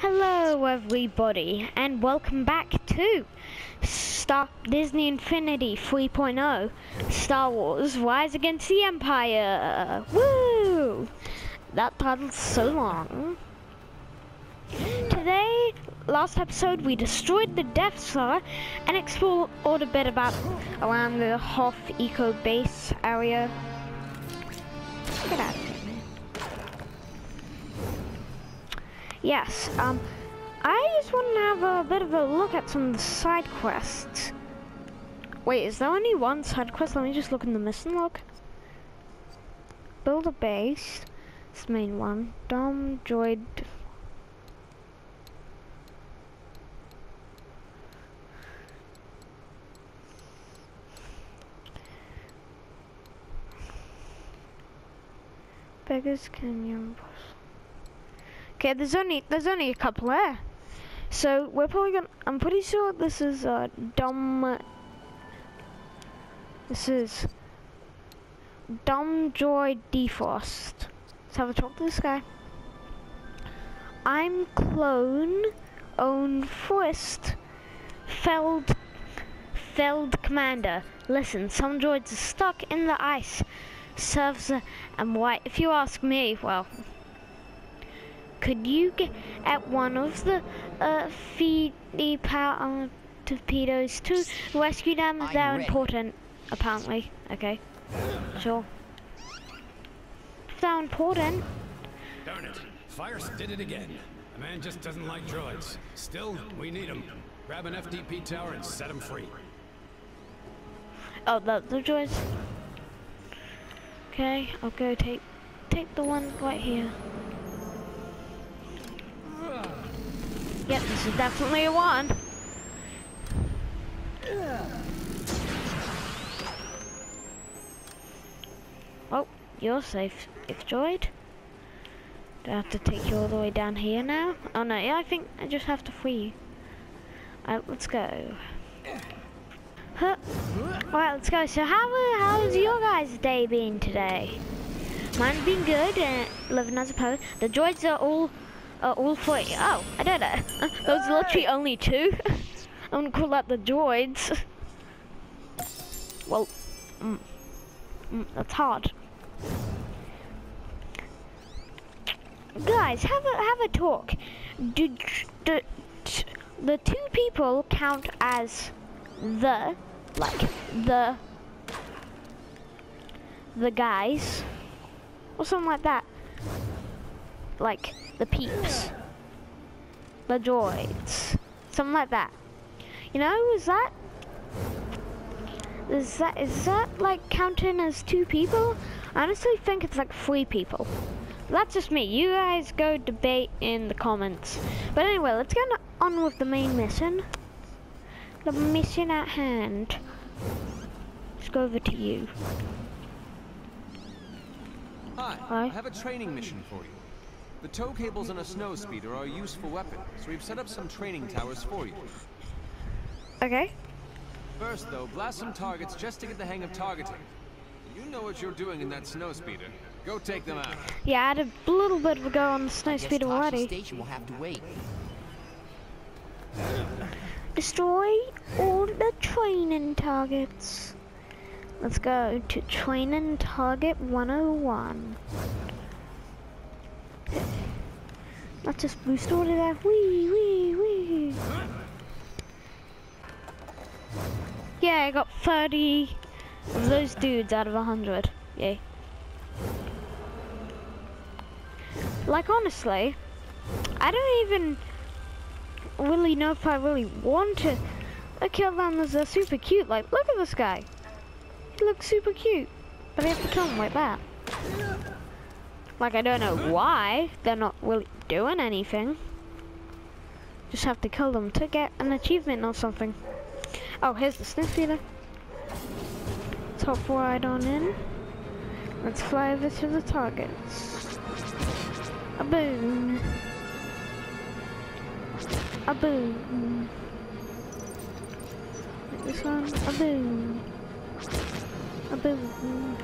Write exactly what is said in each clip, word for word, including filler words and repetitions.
Hello everybody and welcome back to Star Disney Infinity three point oh Star Wars Rise Against the Empire. Woo! That title's so long. Today, last episode, we destroyed the Death Star and explored a bit about around the Hoth Eco Base area. Get out of here, man. Yes, um, I just want to have a bit of a look at some of the side quests. Wait, is there only one side quest? Let me just look in the mission log. Build a base. It's the main one. Dom droid. Beggars Canyon. Okay, there's only there's only a couple there, so we're probably gonna. I'm pretty sure this is uh, Dom. This is Dom Droid Defrost. Let's have a talk to this guy. I'm Clone Own Forest Feld Feld Commander. Listen, some droids are stuck in the ice. Serves uh, and why? If you ask me, well. Could you get at one of the uh, feed the power torpedoes to rescue them? I'm They're ready. Important, apparently. Okay, sure. If they're important. Darn it! Fires did it again. The man just doesn't like droids. Still, we need him. Grab an F D P tower and set him free. Oh, the the droids. Okay, I'll go take take the one right here. Yep, this is definitely a one. Oh, you're safe, if droid. Do I have to take you all the way down here now? Oh no, yeah, I think I just have to free you. Alright, let's go. Huh. Alright, let's go. So how how's your guys' day been today? Mine's been good, uh, living as a pilot. The droids are all Uh, all three. Oh, I don't know. Uh, there was literally only two. I'm gonna call that the droids. Well, mm, mm, that's hard. Guys, have a have a talk. Do, do, do the two people count as the like the the guys or something like that? Like the peeps, the droids, something like that. You know, is that is that is that like counting as two people? I honestly think it's like three people. That's just me. You guys go debate in the comments. But anyway, let's get on with the main mission. The mission at hand. Let's go over to you. Hi. Hi. I have a training mission for you. The tow cables on a snow speeder are a useful weapon, so we've set up some training towers for you. Okay. First, though, blast some targets just to get the hang of targeting. You know what you're doing in that snow speeder. Go take them out. Yeah, I had a little bit of a go on the snow speeder already. Station will have to wait. Destroy all the training targets. Let's go to training target one oh one. Let's just boost all of that. Wee, wee, wee. Yeah, I got thirty of those dudes out of one hundred. Yay. Like, honestly, I don't even really know if I really want to kill them as they're super cute. Like, look at this guy. He looks super cute. But I have to kill him like that. Like, I don't know why they're not really doing anything. Just have to kill them to get an achievement or something. Oh, here's the snow speeder. Top right on in. Let's fly over to the targets. A boom. A boom. Like this one. A boom. A boom.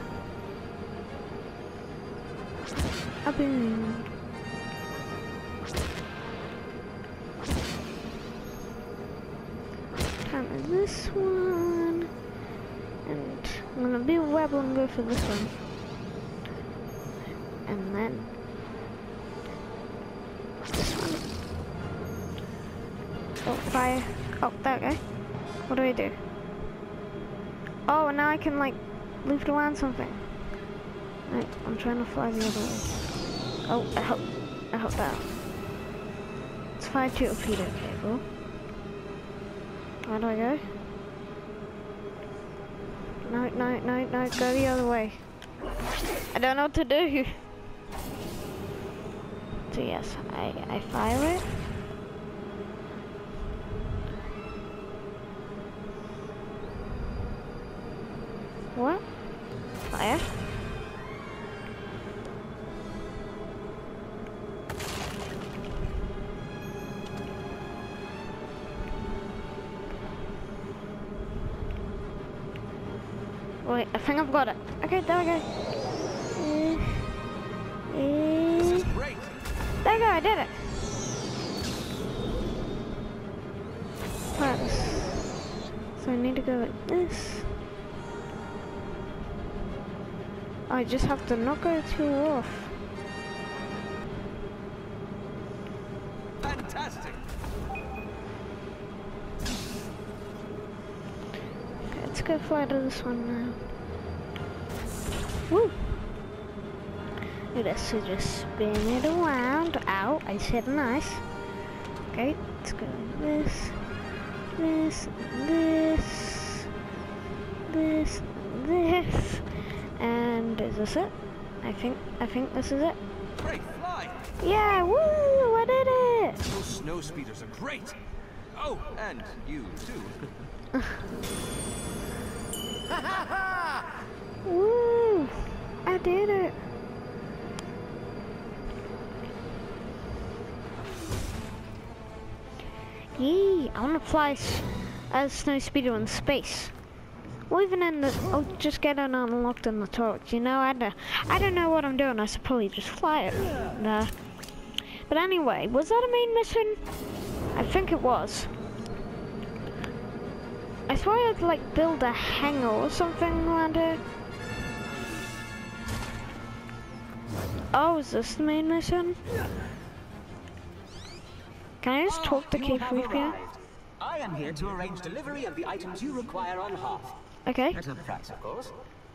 A boom. this one. And I'm gonna be a rebel and go for this one. And then this one. Oh, fire. Oh, there we go. What do I do? Oh, and now I can like lift around something. Right, I'm trying to fly the other way. Oh, I hope, I hope that. Let's fire two torpedo cable. Where do I go? No, no, no, no, go the other way. I don't know what to do. So yes, I, I fire it. What? Fire? Wait, I think I've got it. Okay, there we go. Uh, uh, This is great. there we go, I did it. Right. So I need to go like this. I just have to not go too off. Fantastic. Okay, let's go fly to this one now. Woo! Do this, so just spin it around. Ow, I said nice. Okay, let's go this, this, this, this, this. And is this it? I think I think this is it. Great fly. Yeah, woo! I did it! Those snow speeders are great. Oh, and you too. Woo! I did it! Yee! I want to fly s as snow speeder in space. Or even in the, I'll just get it unlocked in the torch, you know, I don't, I don't know what I'm doing, I should probably just fly it. Nah. But anyway, was that a main mission? I think it was. I swear I had to like build a hangar or something around here. Oh, is this the main mission? Can I just talk to K three P O? I am here to arrange delivery of the items you require on Hoth. Okay. At a price, of course.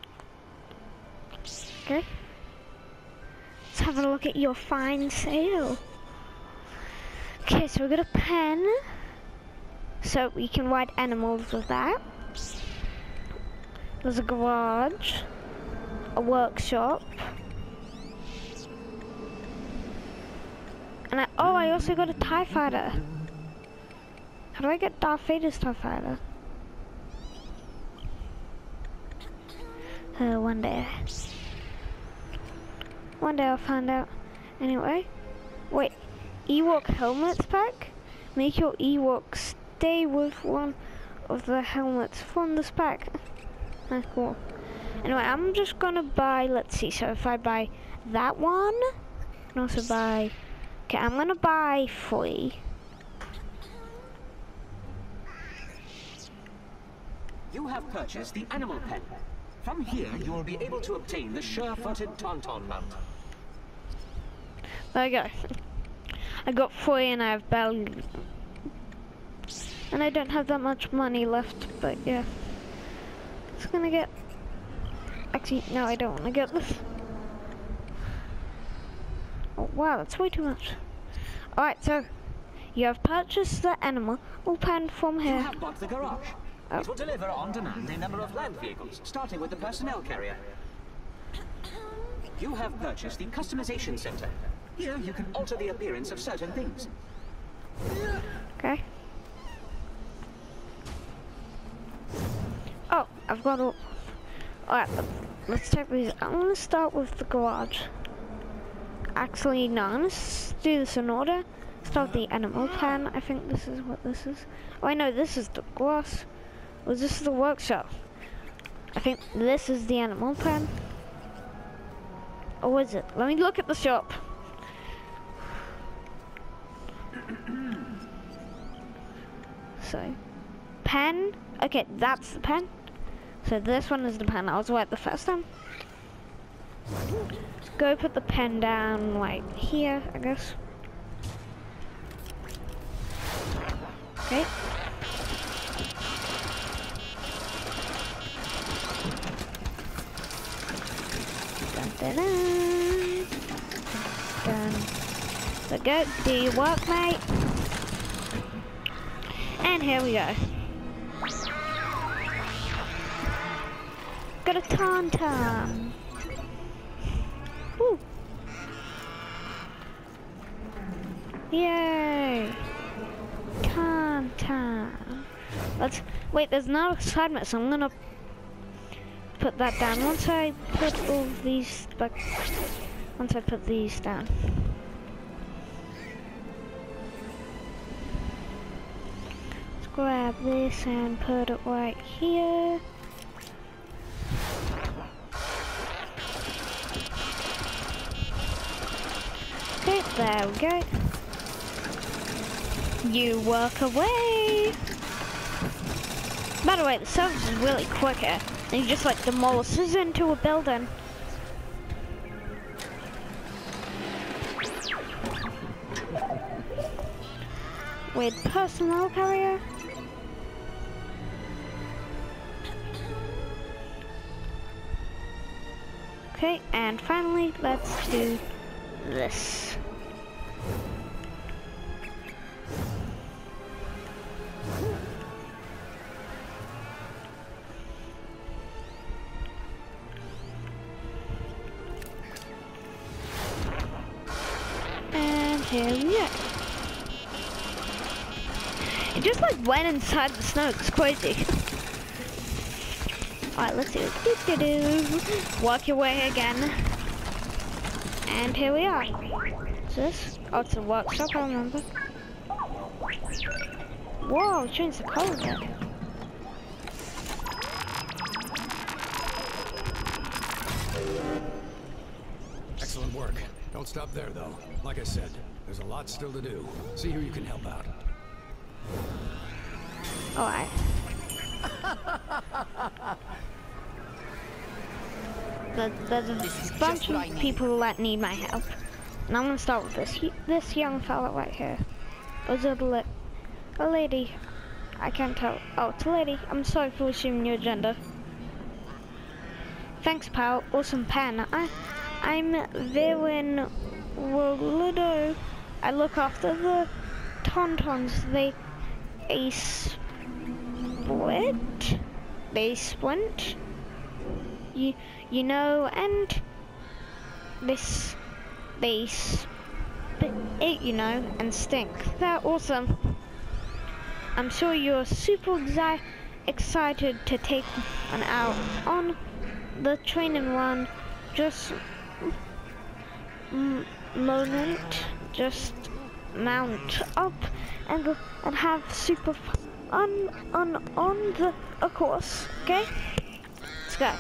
Okay. Let's have a look at your fine sail. Okay, so we got a pen. So we can ride animals with that. There's a garage. A workshop. And I, oh, I also got a TIE fighter. How do I get Darth Vader's TIE fighter? Uh, one day. One day I'll find out. Anyway. Wait. Ewok helmets pack? Make your Ewok stay with one of the helmets from this pack. That's cool. Anyway, I'm just gonna buy, let's see, so if I buy that one, I can also buy, okay, I'm gonna buy three. You have purchased the animal pen. From here, you will be able to obtain the sure-footed Tauntaun mount. There we go. I got three and I have barely, and I don't have that much money left, but yeah. It's gonna get, actually, no, I don't want to get this. Oh, wow, that's way too much. Alright, so, you have purchased the animal pen from You here. have bought the garage. Oh. It will deliver on demand a number of land vehicles, starting with the personnel carrier. You have purchased the customization center. Here, you can alter the appearance of certain things. Okay. Oh, I've got all. Alright, let's check these. I'm gonna start with the garage. Actually, no, I'm gonna do this in order. Start the animal pen. I think this is what this is. Oh, I know this is the grass. Was this the workshop? I think this is the animal pen. Or is it? Let me look at the shop. So, pen. Okay, that's the pen. So this one is the pen. I was right the first time. Go put the pen down like here, I guess. Okay. Dun, dun, dun. Done. So go, do your work, mate. And here we go. Got a tauntaun. Woo. Yay. Tauntaun. Let's wait, there's no assignment, so I'm gonna put that down. Once I put all these back, once I put these down. Let's grab this and put it right here. Okay, there we go. You work away. By the way, the service is really quick here. And you just like demolishes into a building. With personnel carrier. Okay, and finally, let's do this. And here we are. It just like went inside the snow. It's crazy. Alright, let's do it. Do, do, do. Walk your way again. And here we are. What's this? Oh, it's a workshop, I remember. Whoa, changed the color of it. Excellent work. Don't stop there, though. Like I said, there's a lot still to do. See who you can help out. Alright. There, there's a bunch of people that need my help. And I'm gonna start with this this young fella right here. Or is it a, la a lady? I can't tell. Oh, it's a lady. I'm sorry for assuming your gender. Thanks, pal. Awesome pen. I, I'm Viren Woludo. I look after the Tauntauns. They, they split. They splint. You, you know, and this, they spit it, you know, and stink. They're awesome. I'm sure you're super exi excited to take an out on the training run. Just m moment, just mount up and and have super fun on on the of course. Okay, let's go.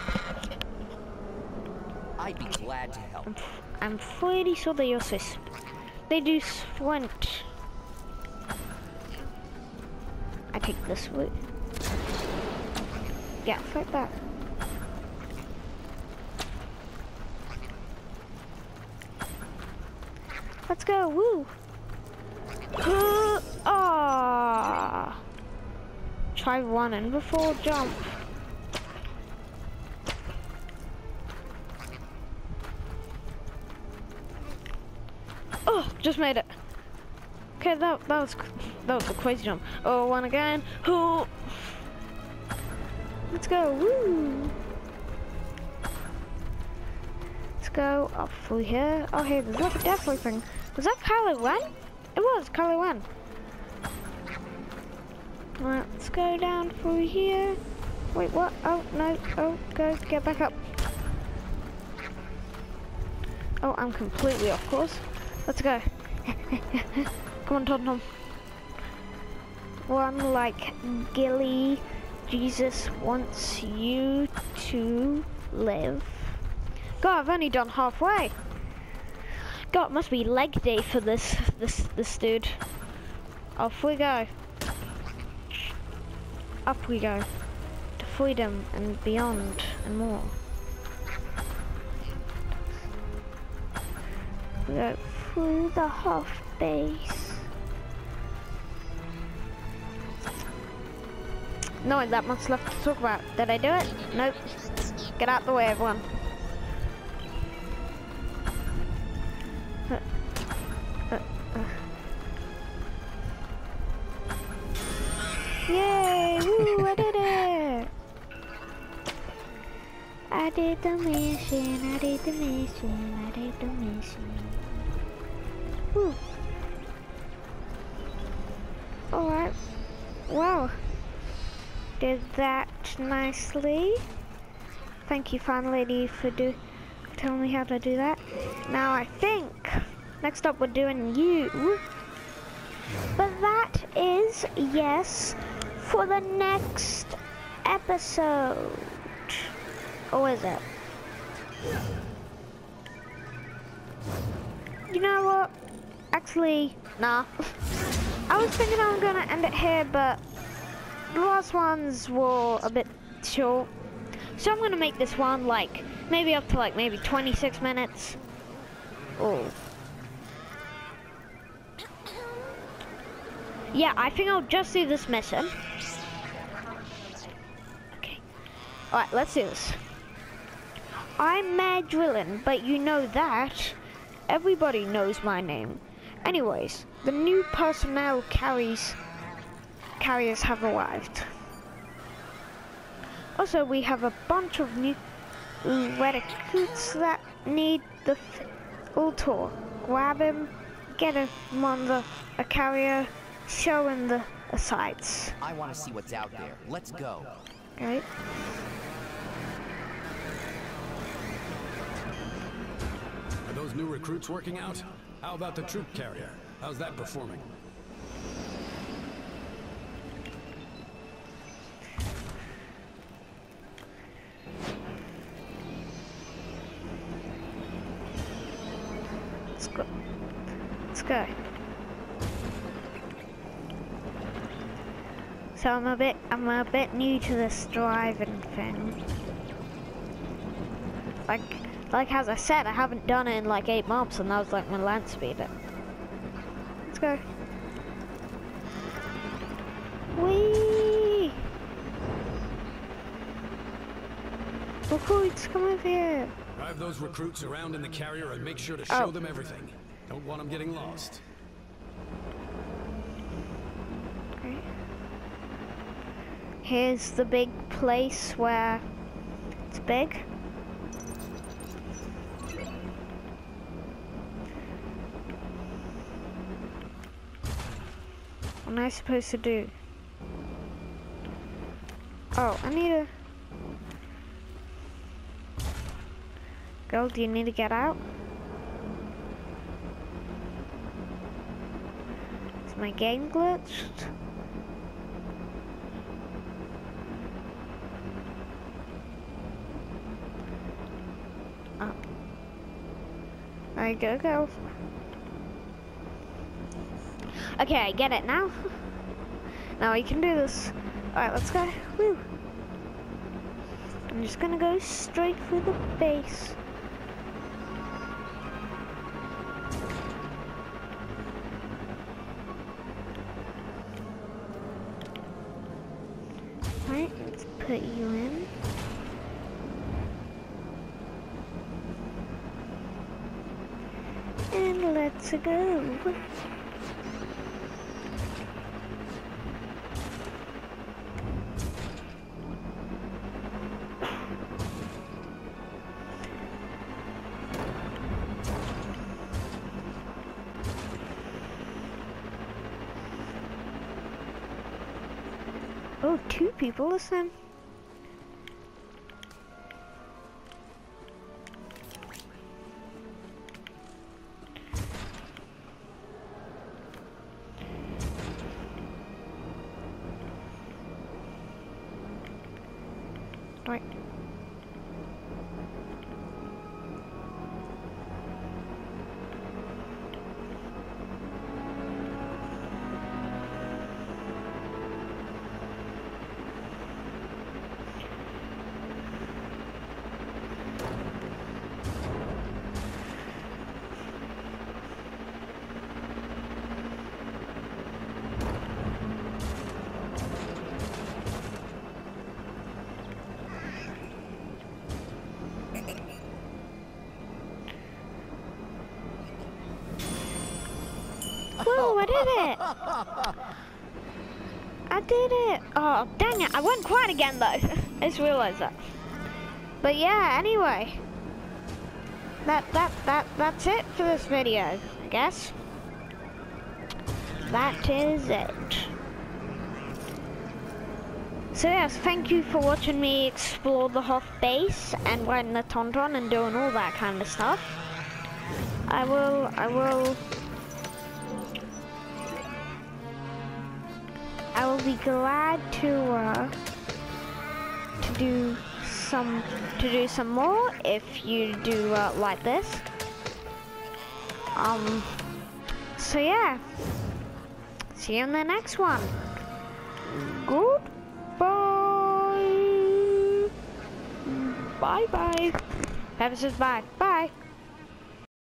I'd be glad to help. I'm, I'm pretty sure they also they do splint. I take this route. Yeah, it's like that. Let's go, woo! Ah! Try running before jump. Oh, just made it. Okay, that that was that was a crazy jump. Oh, one again. Oh, let's go. Woo! Let's go up through here. Oh, hey, there's like a deathly thing. Was that Kylo Ren? It was Kylo Ren. Alright, let's go down through here. Wait, what? Oh no! Oh, go get back up. Oh, I'm completely off course. Let's go. Come on, Tauntaun. Run like Gilly. Jesus wants you to live. God, I've only done halfway. God, it must be leg day for this this this dude. Off we go. up we go. To freedom and beyond and more. We go through the Hoth base. No, that much left to talk about. Did I do it? Nope. Get out the way, everyone. Uh, uh, uh. Yay! Woo! I did it! I did the mission, I did the mission, I did the mission. Woo! Alright. Wow. Did that nicely. Thank you, Fan Lady, for do telling me how to do that. Now I think next up we're doing you. But that is yes for the next episode. Or is it? You know what? Actually, nah. I was thinking I was gonna end it here, but the last ones were a bit short. So I'm gonna make this one like, maybe up to like maybe twenty-six minutes. Oh. Yeah, I think I'll just do this mission. Okay. Alright, let's do this. I'm Mayor Drillin, but you know that. Everybody knows my name. Anyways, the new personnel carries carriers have arrived. Also, we have a bunch of new recruits that need the full tour. Grab him, get him on the a carrier, show him the, the sights. I want to see what's out there. Let's go. Right. Are those new recruits working out? How about the troop carrier? How's that performing? Let's go. Let's go. So I'm a bit, I'm a bit new to this driving thing. Like, like as I said, I haven't done it in like eight months, and that was like my land speeder. Let's go. Whee! Recruits, come over here. Drive those recruits around in the carrier and make sure to show Oh. them everything. Don't want them getting lost. Okay. Here's the big place where it's big. What am I supposed to do? Oh, I need a... Girl, do you need to get out? Is my game glitched? Oh. There you go, girl. Okay, I get it now. Now we can do this. Alright, let's go. Woo! I'm just gonna go straight through the base. Alright, let's put you in. And let's go. Oh, two people, listen. Right. did it! I did it! Oh, dang it, I went quiet again though. I just realized that. But yeah, anyway. That, that, that, that's it for this video, I guess. That is it. So yes, thank you for watching me explore the Hoth base and riding the Tauntaun and doing all that kind of stuff. I will, I will, I will be glad to, uh, to do some, to do some more if you do uh, like this. Um, so yeah, see you in the next one. Goodbye. Bye bye. Pepper says bye.